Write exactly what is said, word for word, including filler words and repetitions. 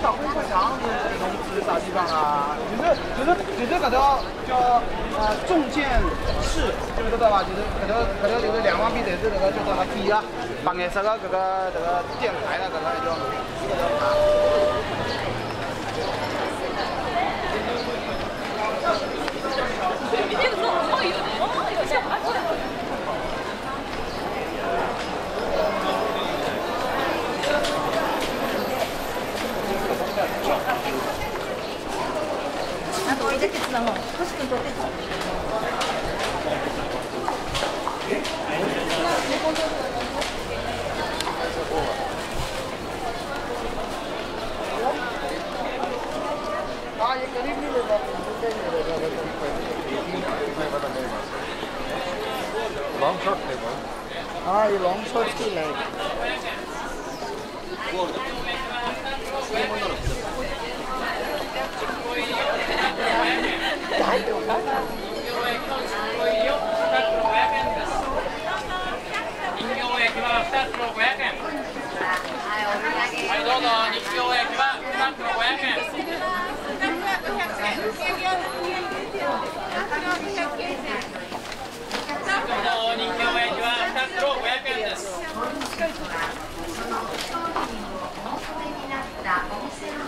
老公会场是农职啥地方啊？就是就是就是搿条叫呃中建市，知不知道伐？就是搿条搿条就是两旁边侪是搿个叫做啥匾啊，白颜色个搿个搿个电牌的搿个叫搿条牌。 あとおいで鉄だもん。星君取ってた。 Ah, je kan niet meer dat Long shot table. Ah, je long shot still like. はい、どうぞ、日曜焼きはふた袋ごひゃくえん。